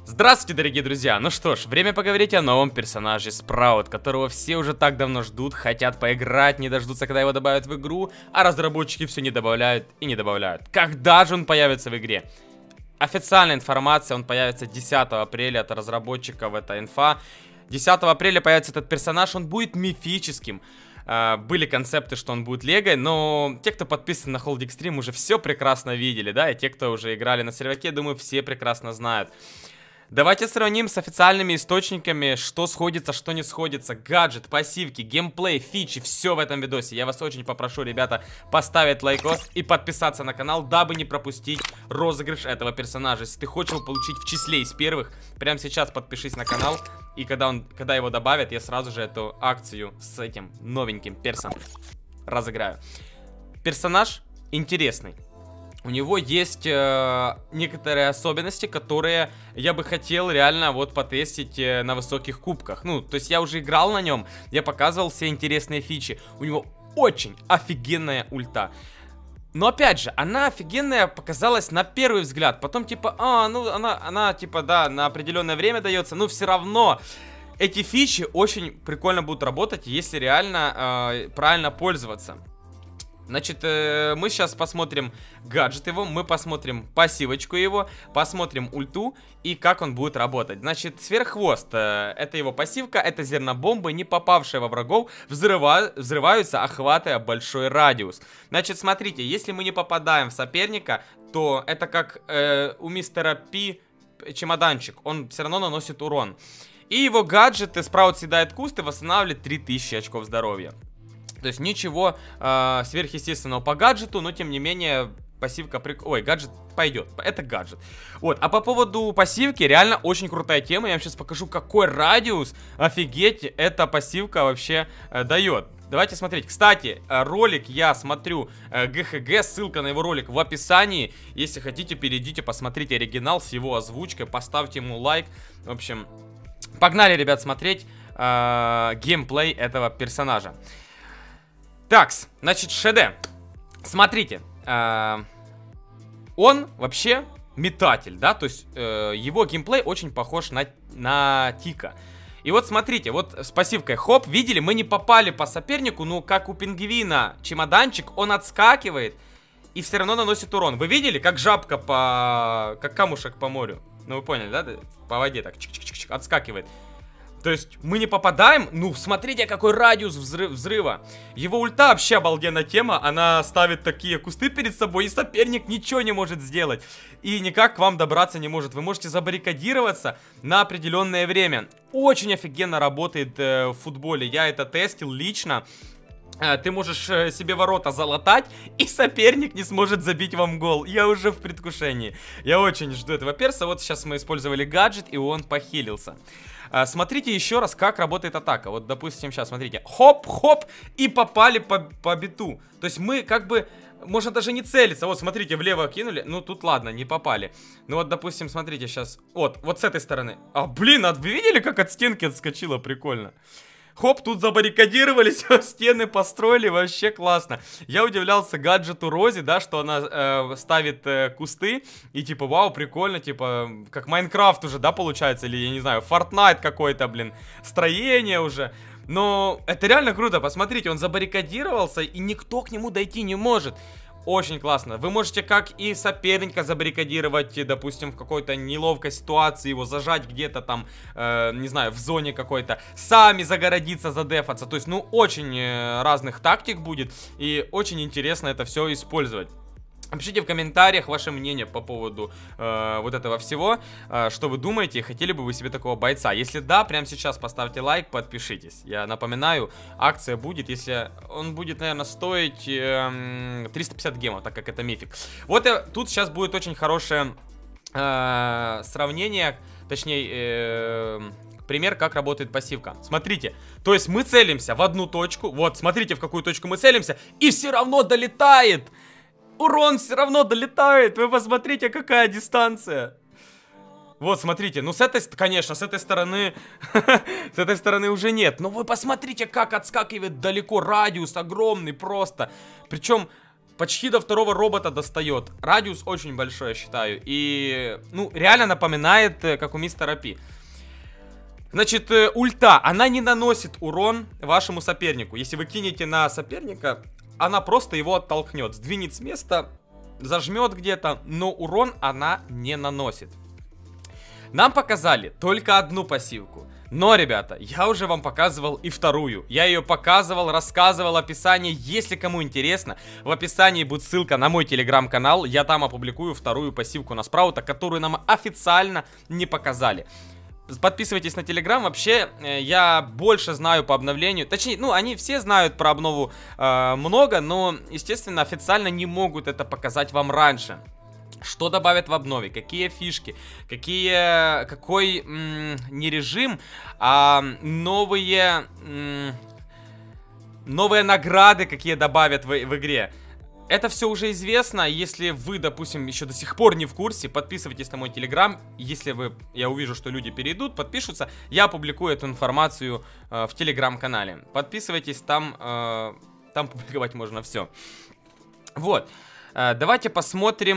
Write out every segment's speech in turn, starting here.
Здравствуйте, дорогие друзья! Ну что ж, время поговорить о новом персонаже Спраут, которого все уже так давно ждут, хотят поиграть, не дождутся, когда его добавят в игру, а разработчики все не добавляют и не добавляют. Когда же он появится в игре? Официальная информация, он появится 10 апреля от разработчиков, это инфа. 10 апреля появится этот персонаж, он будет мифическим. Были концепты, что он будет лего, но те, кто подписан на Hold Extreme, уже все прекрасно видели, да, и те, кто уже играли на серверке, думаю, все прекрасно знают. Давайте сравним с официальными источниками, что сходится, что не сходится. Гаджет, пассивки, геймплей, фичи, все в этом видосе. Я вас очень попрошу, ребята, поставить лайкос и подписаться на канал, дабы не пропустить розыгрыш этого персонажа. Если ты хочешь его получить в числе из первых, прямо сейчас подпишись на канал. И когда его добавят, я сразу же эту акцию с этим новеньким персом разыграю. Персонаж интересный. У него есть некоторые особенности, которые я бы хотел реально вот потестить на высоких кубках. Ну, то есть я уже играл на нем, я показывал все интересные фичи. У него очень офигенная ульта. Но опять же, она офигенная показалась на первый взгляд. Потом типа, ну она типа, да, на определенное время дается. Но все равно эти фичи очень прикольно будут работать, если реально правильно пользоваться. Значит, мы сейчас посмотрим гаджет его, мы посмотрим пассивочку его, посмотрим ульту и как он будет работать. Значит, сверххвост, это его пассивка, это зернобомбы, не попавшие во врагов, взрываются, охватывая большой радиус. Значит, смотрите, если мы не попадаем в соперника, то это как у мистера Пи чемоданчик, он все равно наносит урон. И его гаджеты, Спраут съедает куст и восстанавливает 3000 очков здоровья. То есть ничего сверхъестественного по гаджету, но тем не менее пассивка Ой, гаджет пойдет, это гаджет. Вот, а по поводу пассивки, реально очень крутая тема. Я вам сейчас покажу, какой радиус, офигеть, эта пассивка вообще дает. Давайте смотреть. Кстати, ролик я смотрю ГХГ, ссылка на его ролик в описании. Если хотите, перейдите, посмотрите оригинал с его озвучкой, поставьте ему лайк. В общем, погнали, ребят, смотреть геймплей этого персонажа. Такс, значит, ШД. Смотрите, он вообще метатель, да, то есть его геймплей очень похож на Тика. И вот смотрите, вот с пассивкой хоп, видели, мы не попали по сопернику, ну как у пингвина чемоданчик, он отскакивает и все равно наносит урон. Вы видели, как жабка как камушек по морю? Ну вы поняли, да, по воде так чик-чик-чик отскакивает. То есть мы не попадаем, ну смотрите, какой радиус взрыва. Его ульта вообще обалденная тема, она ставит такие кусты перед собой, и соперник ничего не может сделать. И никак к вам добраться не может. Вы можете забаррикадироваться на определенное время. Очень офигенно работает в футболе, я это тестил лично. Ты можешь себе ворота залатать, и соперник не сможет забить вам гол. Я уже в предвкушении. Я очень жду этого перса. Вот сейчас мы использовали гаджет, и он похилился. Смотрите еще раз, как работает атака. Вот, допустим, сейчас, смотрите. Хоп-хоп, и попали по биту. То есть мы как бы... Можно даже не целиться. Вот, смотрите, влево кинули. Ну, тут ладно, не попали. Ну, вот, допустим, смотрите, сейчас... Вот с этой стороны. Блин, вы видели, как от стенки отскочило? Прикольно. Хоп, тут забаррикадировались, стены построили, вообще классно. Я удивлялся гаджету Рози, да, что она ставит кусты. И типа, вау, прикольно, типа, как Майнкрафт уже, да, получается. Или, я не знаю, Fortnite какой-то, блин, строение уже. Но это реально круто, посмотрите, он забаррикадировался, и никто к нему дойти не может. Очень классно. Вы можете как и соперника забаррикадировать, допустим, в какой-то неловкой ситуации, его зажать где-то там, не знаю, в зоне какой-то, сами загородиться, задефаться. То есть, ну, очень разных тактик будет, и очень интересно это все использовать. Напишите в комментариях ваше мнение по поводу вот этого всего, что вы думаете, хотели бы вы себе такого бойца. Если да, прямо сейчас поставьте лайк, подпишитесь. Я напоминаю, акция будет, если он будет, наверное, стоить 350 гемов, так как это мифик. Вот тут сейчас будет очень хорошее сравнение, точнее... пример, как работает пассивка. Смотрите, то есть мы целимся в одну точку, вот, смотрите, в какую точку мы целимся, и все равно долетает. Урон все равно долетает. Вы посмотрите, какая дистанция. Вот, смотрите, ну с этой, конечно, с этой стороны с этой стороны уже нет. Но вы посмотрите, как отскакивает далеко, радиус огромный просто. Причем почти до второго робота достает. Радиус очень большой, я считаю. И, ну, реально напоминает, как у мистера Пи. Значит, ульта, она не наносит урон вашему сопернику. Если вы кинете на соперника, она просто его оттолкнет. Сдвинет с места, зажмет где-то, но урон она не наносит. Нам показали только одну пассивку. Но, ребята, я уже вам показывал и вторую. Я ее показывал, рассказывал, описание. Если кому интересно, в описании будет ссылка на мой телеграм-канал. Я там опубликую вторую пассивку на Спраута, которую нам официально не показали. Подписывайтесь на телеграм. Вообще, я больше знаю по обновлению. Точнее, ну, они все знают про обнову много, но, естественно, официально не могут это показать вам раньше. Что добавят в обнове, какие фишки, какой не режим, а новые награды, какие добавят в игре. Это все уже известно. Если вы, допустим, еще до сих пор не в курсе, подписывайтесь на мой телеграм. Если я увижу, что люди перейдут, подпишутся, я опубликую эту информацию в телеграм-канале. Подписывайтесь, там публиковать можно все. Вот. Давайте посмотрим,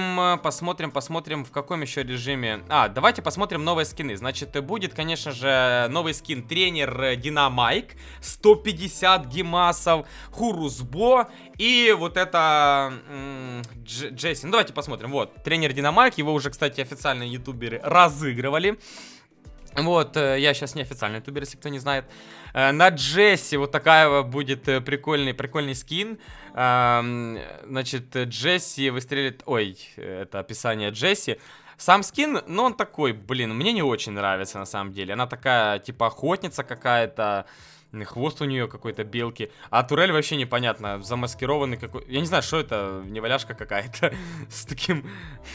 в каком еще режиме. Давайте посмотрим новые скины. Значит, будет, конечно же, новый скин тренер Динамайк, 150 гемасов, Хурусбо и вот это Джесси. Ну, давайте посмотрим. Вот, тренер Динамайк, его уже, кстати, официальные ютуберы разыгрывали. Вот, я сейчас не официальный ютубер, если кто не знает. На Джесси вот такая будет прикольный скин. Значит, Джесси выстрелит... Ой, это описание Джесси. Сам скин, ну он такой, блин, мне не очень нравится на самом деле. Она такая, типа, охотница какая-то. Хвост у нее какой-то белки. А турель вообще непонятно, замаскированный какой... Я не знаю, что это, неваляшка какая-то с таким...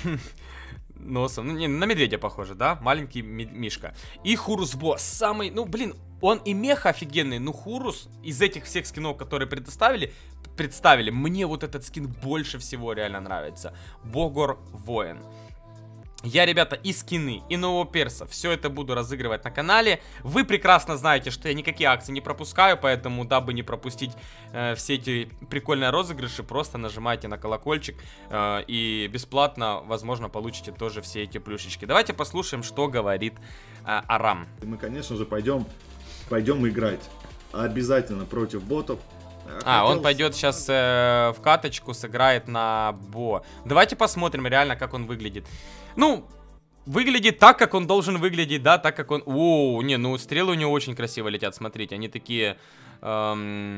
носом. Ну, не, на медведя похоже, да? Маленький мишка. И Хурусбо. Самый, ну, блин, он и меха офигенный, но Хурус из этих всех скинов, которые представили, мне вот этот скин больше всего реально нравится. Богор Воин. Я, ребята, и скины, и нового перса, все это буду разыгрывать на канале. Вы прекрасно знаете, что я никакие акции не пропускаю, поэтому, дабы не пропустить все эти прикольные розыгрыши, просто нажимайте на колокольчик и бесплатно, возможно, получите тоже все эти плюшечки. Давайте послушаем, что говорит Арам. Мы, конечно же, пойдем играть обязательно против ботов. Он пойдет сейчас в каточку, сыграет на Бо. Давайте посмотрим реально, как он выглядит. Ну, выглядит так, как он должен выглядеть, да, так как он... О, не, ну стрелы у него очень красиво летят, смотрите, они такие... даже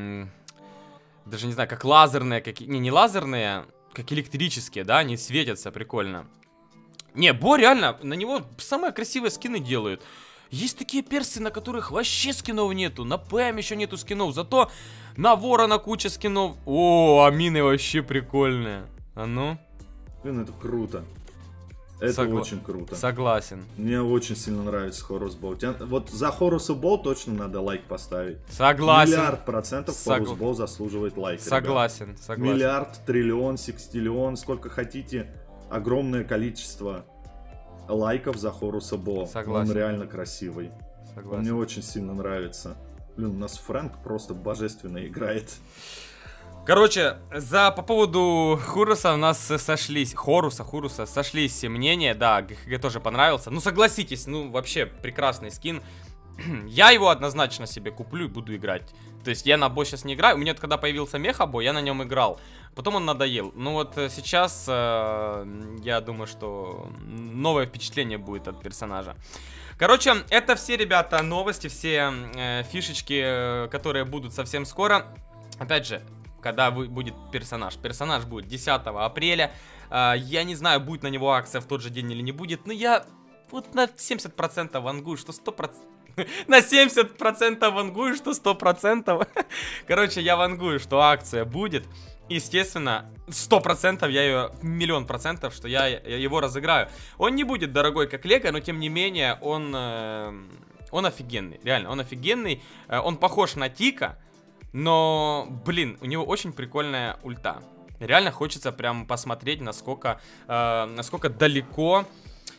не знаю, как лазерные, не лазерные, как электрические, да, они светятся, прикольно. Не, Бо реально, на него самые красивые скины делают. Есть такие персы, на которых вообще скинов нету, на ПМ еще нету скинов, зато на Ворона куча скинов. О, амины вообще прикольные. А ну? Блин, это круто. Это очень круто. Согласен. Мне очень сильно нравится Хорусбол. Вот за Хорусбол точно надо лайк поставить. Согласен. Миллиард процентов Хорусбол заслуживает лайка. Согласен, согласен. Миллиард, триллион, секстиллион, сколько хотите. Огромное количество лайков за Хорусбол. Согласен. Он реально красивый. Согласен. Он мне очень сильно нравится. Блин, у нас Фрэнк просто божественно играет. Короче, по поводу Хуруса у нас сошлись... Хоруса сошлись мнения. Да, ГХГ тоже понравился. Ну, согласитесь, ну, вообще прекрасный скин. Я его однозначно себе куплю и буду играть. То есть я на Бо сейчас не играю. У меня когда появился Меха-Бо, я на нем играл. Потом он надоел. Ну вот сейчас я думаю, что новое впечатление будет от персонажа. Короче, это все, ребята, новости, все фишечки, которые будут совсем скоро. Опять же, когда будет персонаж. Персонаж будет 10 апреля. Я не знаю, будет на него акция в тот же день или не будет. Но я вот на 70% вангую, что 100%... На 70% вангую, что 100%. Короче, я вангую, что акция будет. Естественно, 100% я ее, 1000000%, что я его разыграю. Он не будет дорогой, как Лего, но тем не менее, он офигенный. Реально, он офигенный. Он похож на Тика, но, блин, у него очень прикольная ульта. Реально хочется прям посмотреть, насколько далеко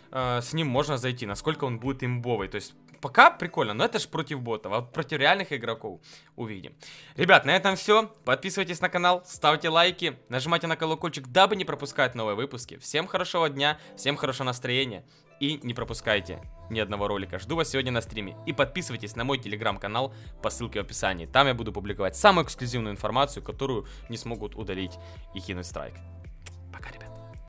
с ним можно зайти, насколько он будет имбовый. То есть пока прикольно, но это ж против ботов, а вот против реальных игроков увидим. Ребят, на этом все. Подписывайтесь на канал, ставьте лайки, нажимайте на колокольчик, дабы не пропускать новые выпуски. Всем хорошего дня, всем хорошего настроения и не пропускайте ни одного ролика. Жду вас сегодня на стриме. И подписывайтесь на мой телеграм-канал по ссылке в описании. Там я буду публиковать самую эксклюзивную информацию, которую не смогут удалить и кинуть страйк. Пока, ребят.